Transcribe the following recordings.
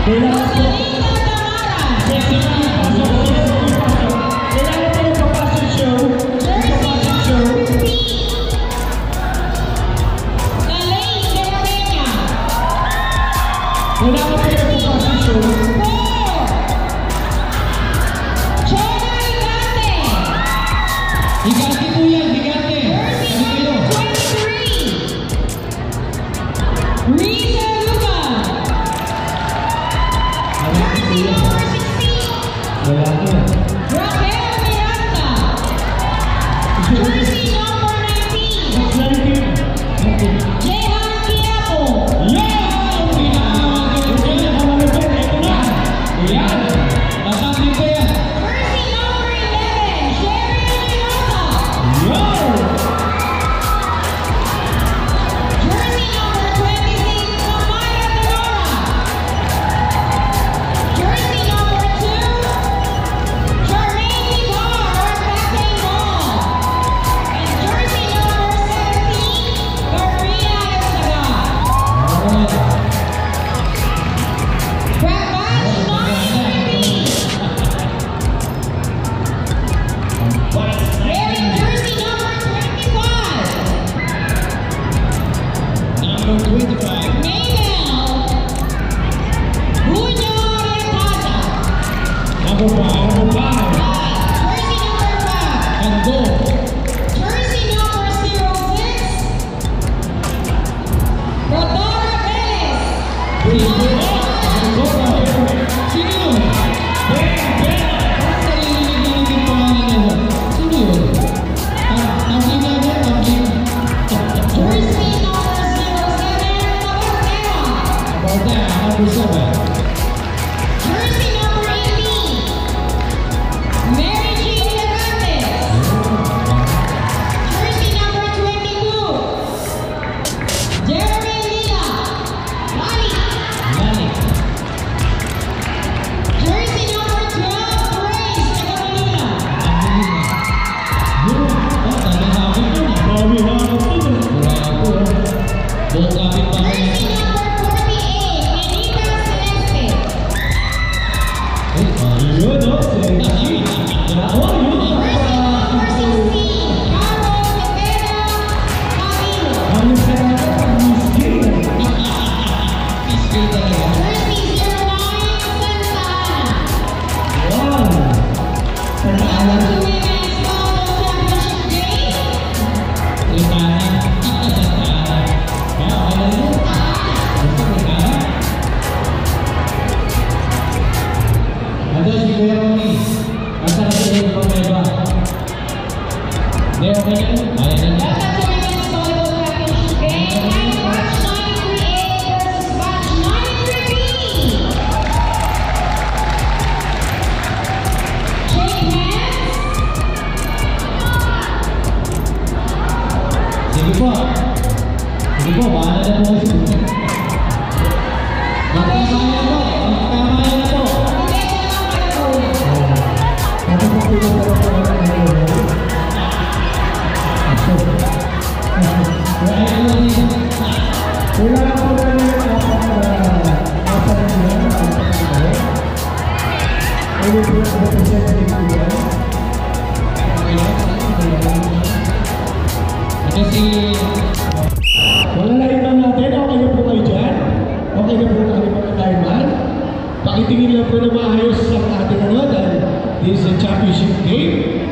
Pakitingin lang po na maayos sa ating ano dahil this is a championship game.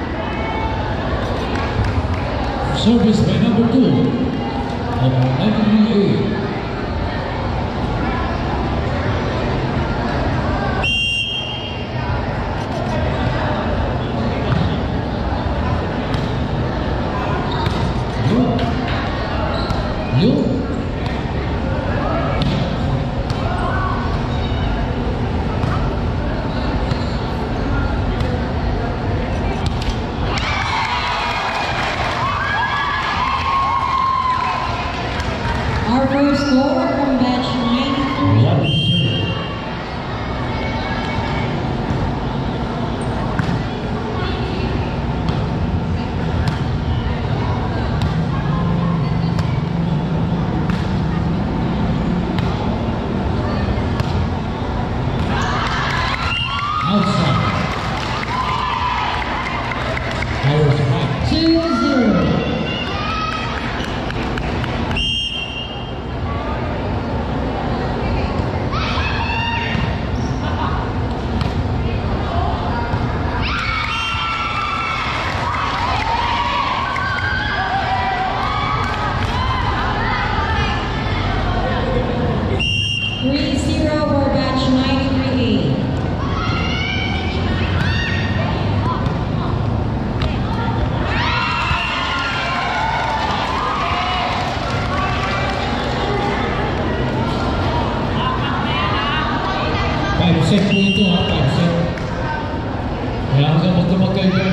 Service by number 2 of NBA. Our first set po ito ha, 5 set. Kaya hanggang magdamag kayo dyan.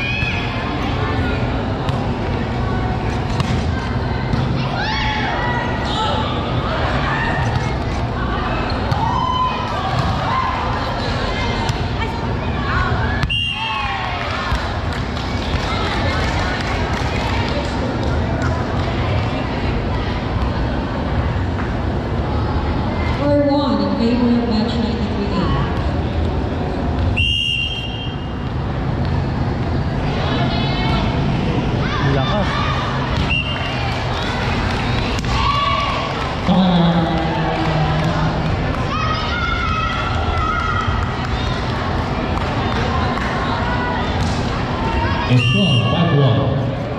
Score, 5-1.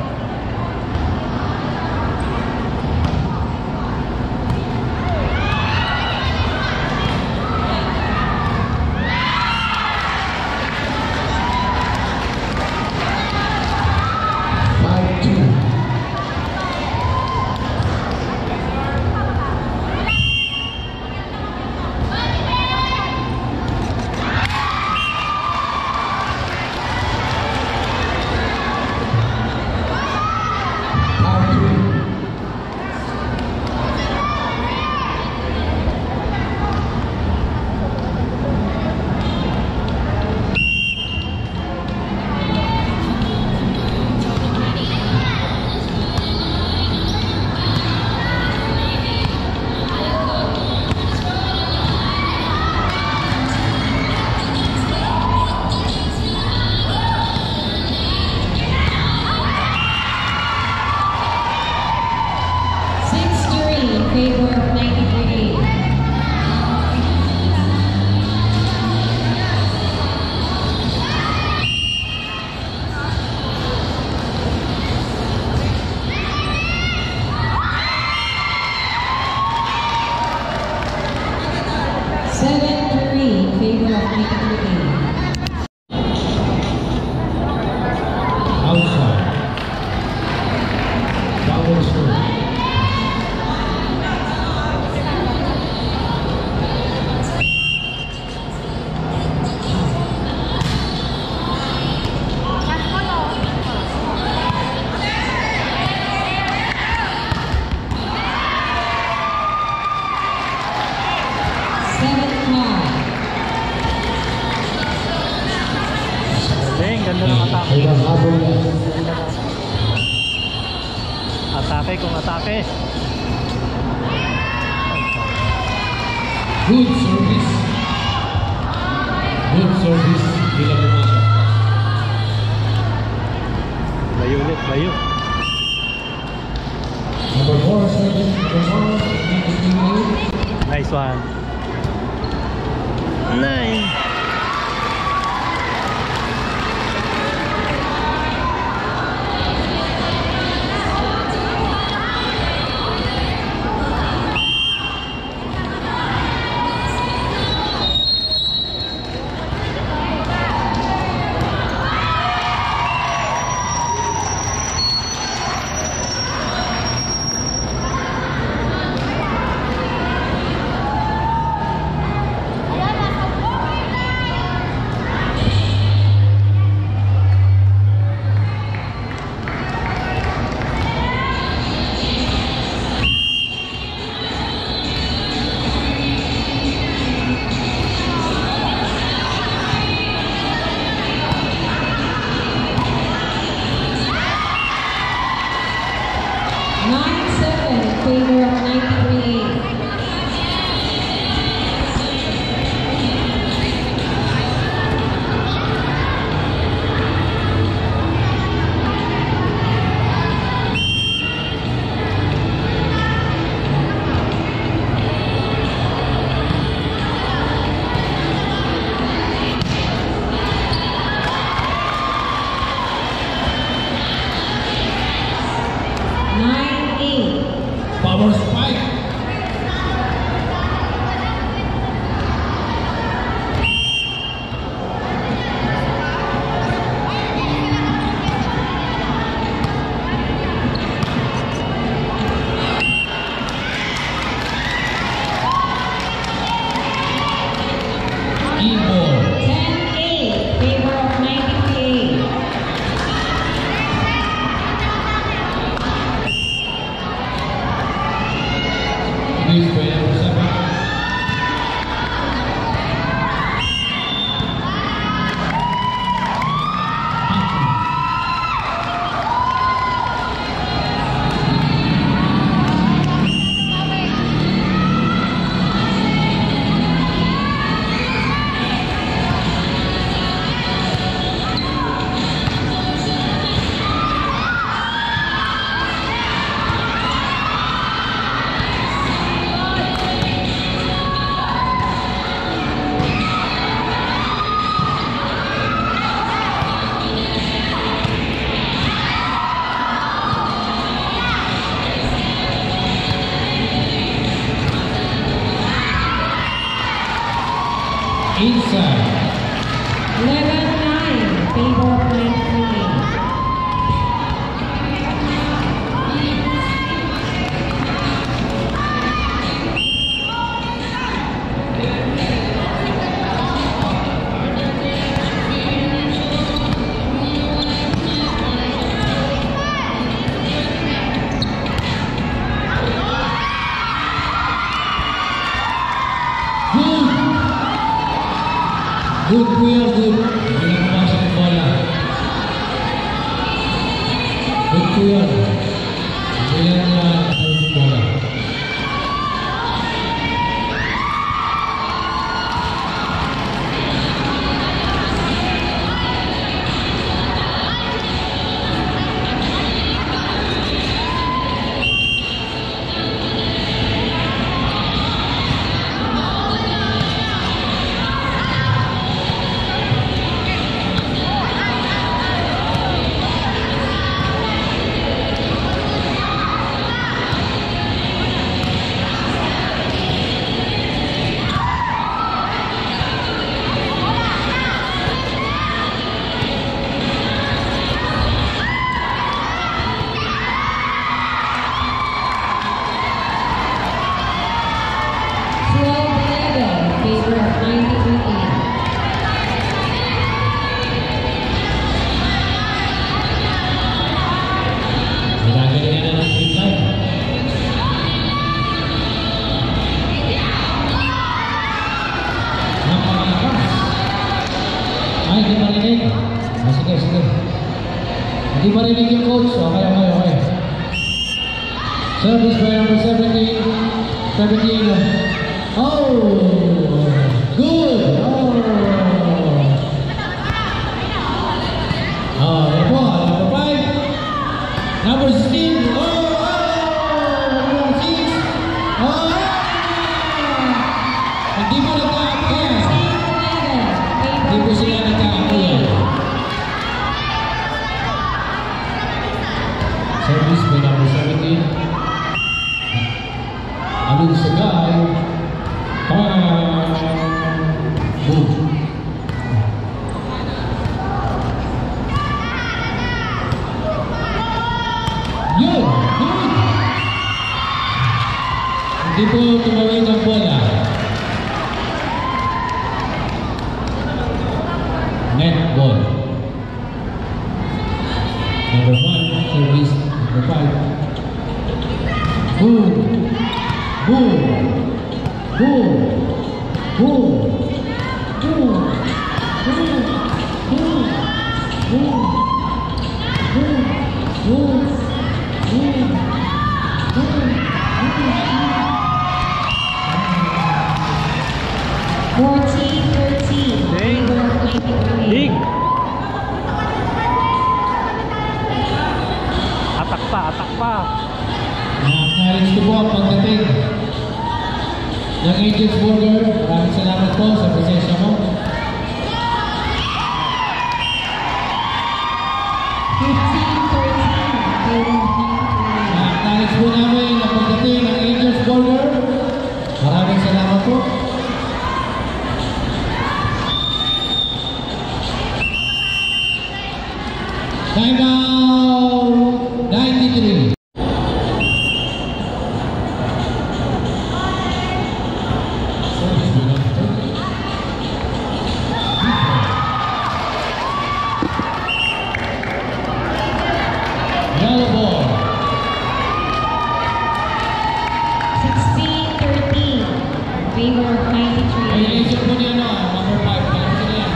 Ganda ng atake. Atake kung atake. Good service. Good service. Bila mo siya. Layo ulit, layo. Number 4 service. Nice one. Nice. Inside. 11-9, favor of 93. Good kuya, good. Hindi na pumasok ang bola. Good kuya. Hindi na pumasok ang bola. Favor of 93. Ginagalingan na ng free time. Napakalakas. Ay, hindi marinig. Sige, sige. Hindi marinig yung coach. Okay, okay, okay. Service by number 17. 17. Oh! Good! Oh! Ito, number 5. Number 16. Oh! Number 6. Oh! Hindi mo nagkakapo yan. Hindi mo sila nagkakapo yan. Service by number 17. Alun sa guy. Boom. Yun! Good! Hindi po tumawid ang bola. Net ball. Number 1, service. Number 5. Boom! Boom! Boom! Boom! Boom! Boom! Boom! Boom! Boom! Boom! Boom! 14-13, favor of 93. Big! Atak pa, atak pa. Narinig ko po ang pagdating ng Angel's Burger. Maraming salamat po sa presensya mo. 15-13, favor of 93. Narinig po namin ang pagdating ng Angel's Burger. Maraming salamat po. Time out 93. Yellow ball. 16-13, favor of 93. Ay, naisip po niya number 5. Alam ko na yan.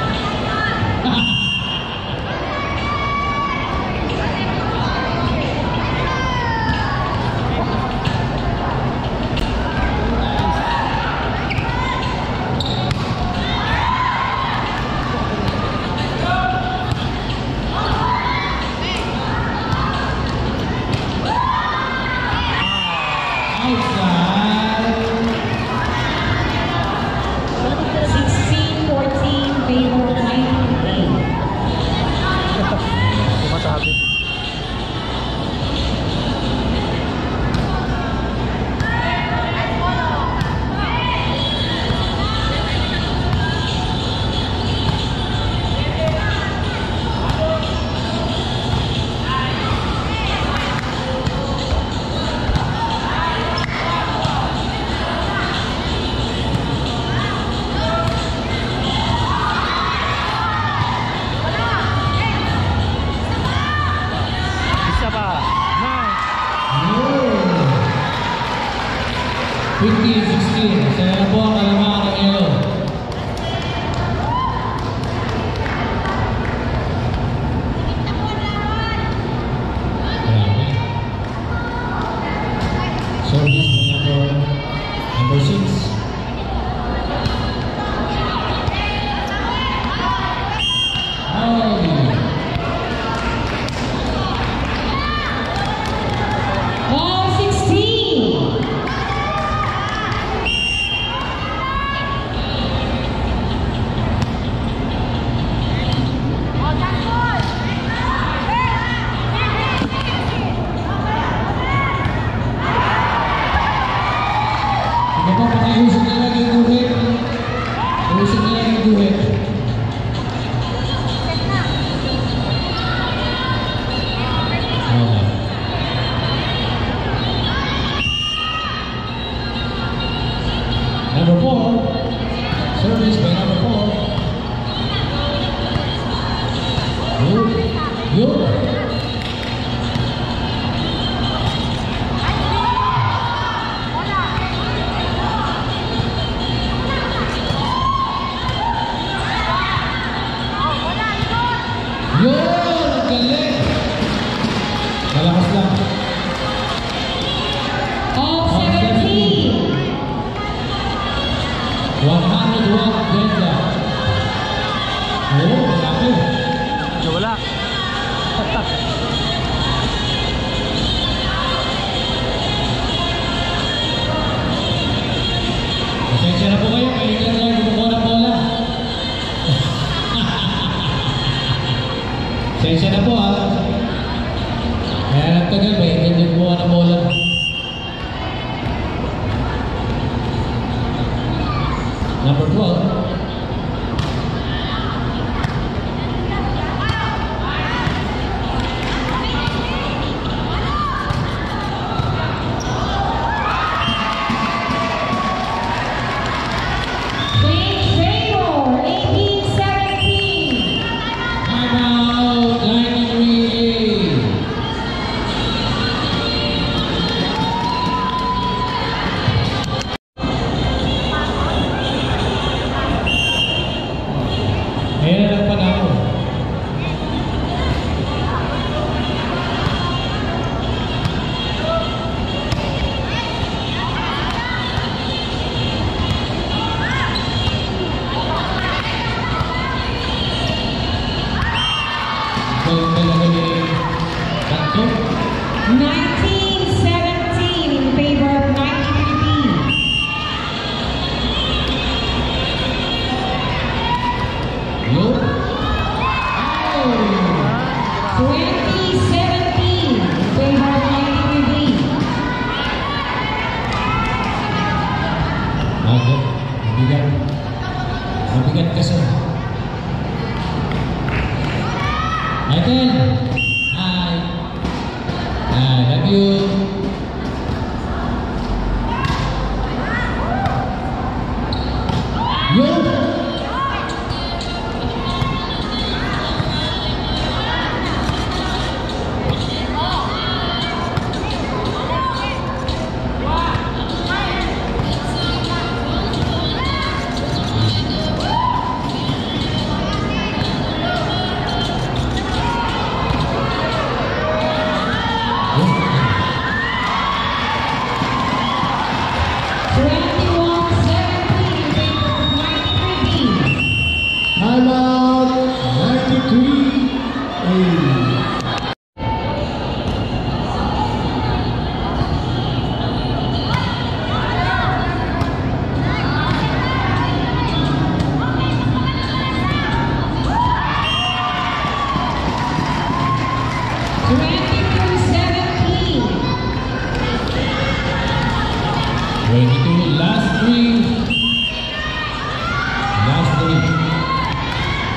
Outside. 16-14. Sila na po ang kalamangan ng yellow. Grabe. Service number 6. All 16. Ito po, pakiusap na lang yung guhit. Pakiusap na lang yung guhit. Okay. Number 4. Service by number 4. Good. Yun! Ang galing! Malakas lang. All 17. 101 ganda. Oo, malaki. Wala. Pasensya na po kayo, kayo lang kumukuha ng bola. Pasensya na po ha. Kaya nagtagal, may hindi kumuha ng bola. Number 12. James Raymore, 18-17. Timeout, 93. Ayan na lang panalo. Galing talaga ni Kanto. 19-17 in favor of 93B. Yo. 20-17 in favor of 93B. Agad. Mabigat. Mabigat kasi. Michael. Hi. Hi. Love you. Yo. Timeout. 93. Last three.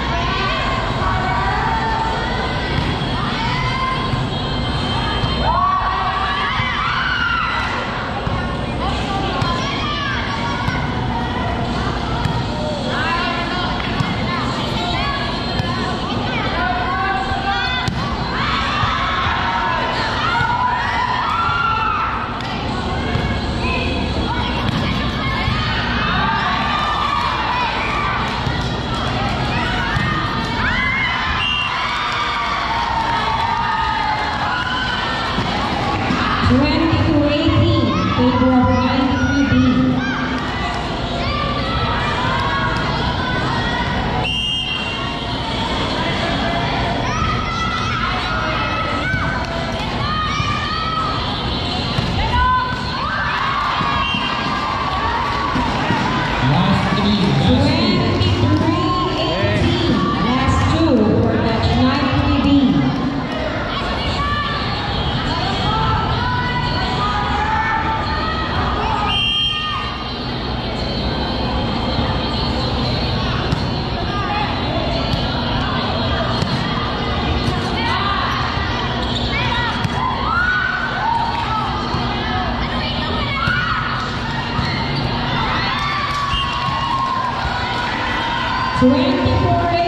24-18.